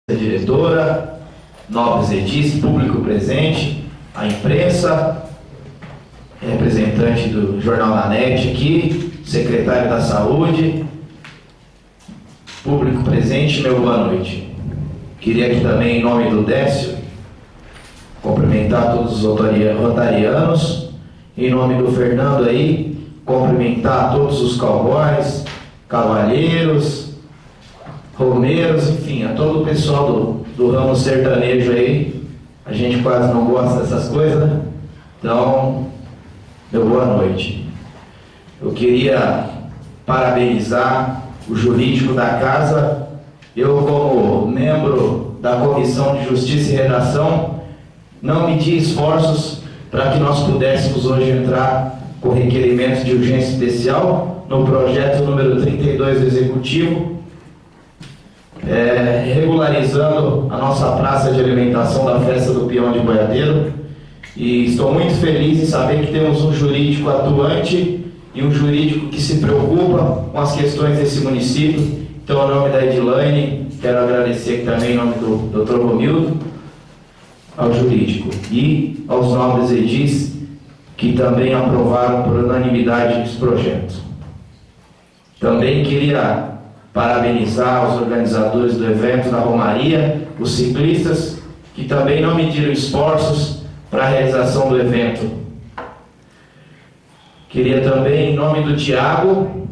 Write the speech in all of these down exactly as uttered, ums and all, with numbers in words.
diretora, nobres edis, público presente, a imprensa, representante do Jornal da Net aqui, secretário da Saúde, público presente, meu boa noite. Queria aqui também, em nome do Décio, cumprimentar todos os rotarianos, em nome do Fernando aí, cumprimentar todos os cowboys, cavalheiros, romeiros, enfim, a todo o pessoal do, do ramo sertanejo aí. A gente quase não gosta dessas coisas, né? Então, meu boa noite. Eu queria parabenizar o jurídico da casa. Eu, como membro da Comissão de Justiça e Redação, não medi esforços para que nós pudéssemos hoje entrar com requerimento de urgência especial no projeto número trinta e dois do Executivo, É, regularizando a nossa praça de alimentação da festa do Peão de Boiadeiro, e estou muito feliz em saber que temos um jurídico atuante e um jurídico que se preocupa com as questões desse município. Então, em nome da Edilane, quero agradecer aqui também em nome do doutor Romildo ao jurídico e aos nobres edis que também aprovaram por unanimidade esse projeto. Também queria parabenizar os organizadores do evento da Romaria, os ciclistas, que também não mediram esforços para a realização do evento. Queria também, em nome do Tiago,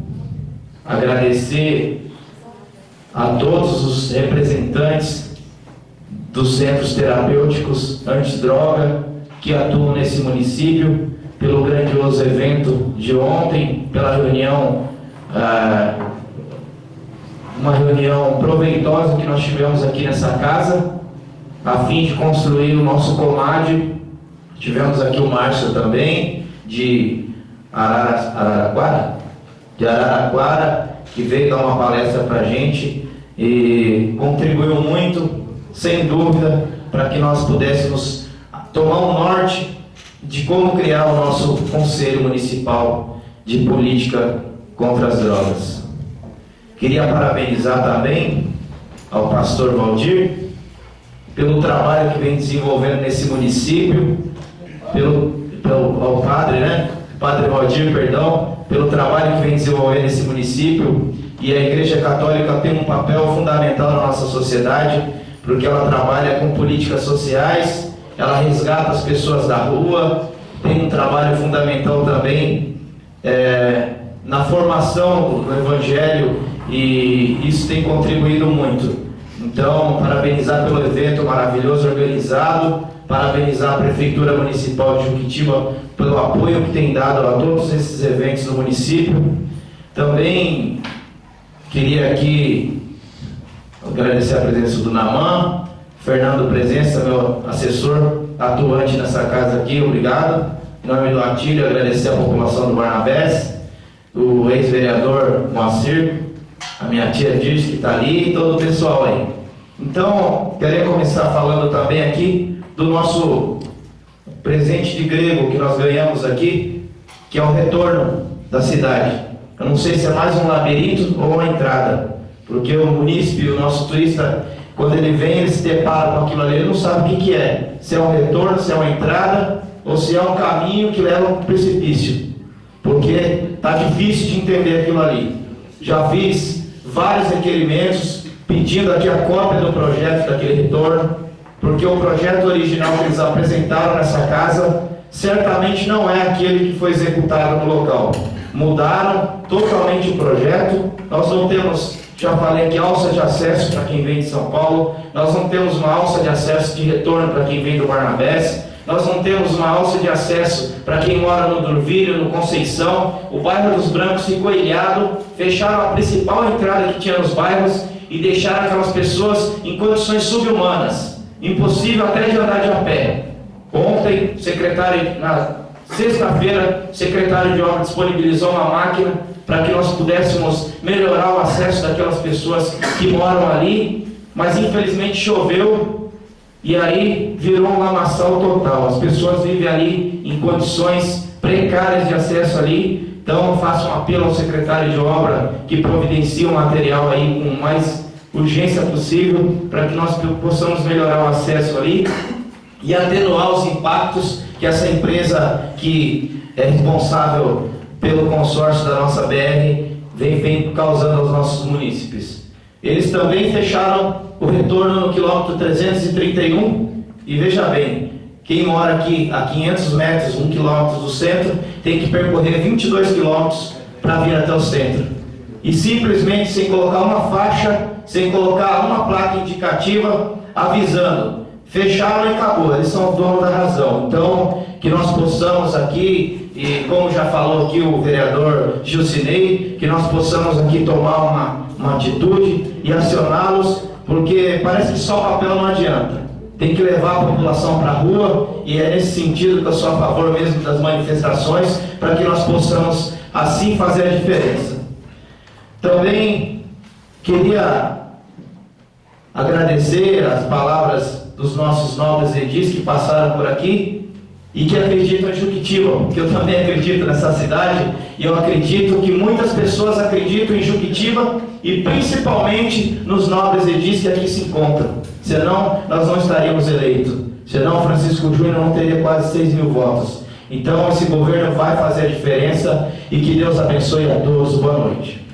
agradecer a todos os representantes dos centros terapêuticos antidroga que atuam nesse município, pelo grandioso evento de ontem, pela reunião ah, uma reunião proveitosa que nós tivemos aqui nessa casa, a fim de construir o nosso Comad. Tivemos aqui o Márcio também, de Arara, Araraquara, de Araraquara, que veio dar uma palestra para a gente e contribuiu muito, sem dúvida, para que nós pudéssemos tomar um norte de como criar o nosso Conselho Municipal de Política contra as Drogas. Queria parabenizar também ao pastor Valdir pelo trabalho que vem desenvolvendo nesse município, pelo, pelo ao padre, né? Padre Valdir, perdão, pelo trabalho que vem desenvolvendo nesse município. E a Igreja Católica tem um papel fundamental na nossa sociedade, porque ela trabalha com políticas sociais, ela resgata as pessoas da rua, tem um trabalho fundamental também é, na formação do Evangelho, e isso tem contribuído muito. Então, parabenizar pelo evento maravilhoso organizado, parabenizar a Prefeitura Municipal de Juquitiba pelo apoio que tem dado a todos esses eventos no município. Também queria aqui agradecer a presença do Naman, Fernando Presença, meu assessor atuante nessa casa aqui, obrigado. Em nome do Atílio, agradecer a população do Barnabés, o ex-vereador Moacir, a minha tia Dirce que está ali e todo o pessoal aí. Então, queria começar falando também aqui do nosso presente de grego que nós ganhamos aqui, que é o retorno da cidade. Eu não sei se é mais um labirinto ou uma entrada, porque o munícipe, o nosso turista, quando ele vem, ele se depara com aquilo ali, ele não sabe o que, que é. Se é um retorno, se é uma entrada, ou se é um caminho que leva para o precipício. Porque está difícil de entender aquilo ali. Já fiz vários requerimentos pedindo aqui a cópia do projeto daquele retorno, porque o projeto original que eles apresentaram nessa casa certamente não é aquele que foi executado no local. Mudaram totalmente o projeto. Nós não temos, já falei aqui, alça de acesso para quem vem de São Paulo, nós não temos uma alça de acesso de retorno para quem vem do Barnabés, nós não temos uma alça de acesso para quem mora no Durvilho, no Conceição. O bairro dos Brancos ficou ilhado, fecharam a principal entrada que tinha nos bairros e deixaram aquelas pessoas em condições subhumanas, impossível até de andar de a pé. Ontem, secretário, na sexta-feira, o secretário de obras disponibilizou uma máquina para que nós pudéssemos melhorar o acesso daquelas pessoas que moram ali, mas infelizmente choveu. E aí virou um lamaçal total. As pessoas vivem ali em condições precárias de acesso ali. Então eu faço um apelo ao secretário de obra que providencie o material aí com mais urgência possível para que nós possamos melhorar o acesso ali e atenuar os impactos que essa empresa que é responsável pelo consórcio da nossa B R vem, vem causando aos nossos munícipes. Eles também fecharam o retorno no quilômetro trezentos e trinta e um e veja bem, quem mora aqui a quinhentos metros, um quilômetro do centro, tem que percorrer vinte e dois quilômetros para vir até o centro. E simplesmente sem colocar uma faixa, sem colocar uma placa indicativa avisando, fecharam e acabou, eles são os donos da razão. Então, que nós possamos aqui, e como já falou aqui o vereador Gilcinei, que nós possamos aqui tomar uma, uma atitude e acioná-los, porque parece que só o papel não adianta. Tem que levar a população para a rua, e é nesse sentido que eu sou a favor mesmo das manifestações, para que nós possamos assim fazer a diferença. Também queria agradecer as palavras dos nossos nobres edis que passaram por aqui e que acreditam em Juquitiba, porque eu também acredito nessa cidade, e eu acredito que muitas pessoas acreditam em Juquitiba e principalmente nos nobres edis que aqui se encontram. Senão nós não estaríamos eleitos, senão Francisco Júnior não teria quase seis mil votos. Então esse governo vai fazer a diferença, e que Deus abençoe a todos. Boa noite.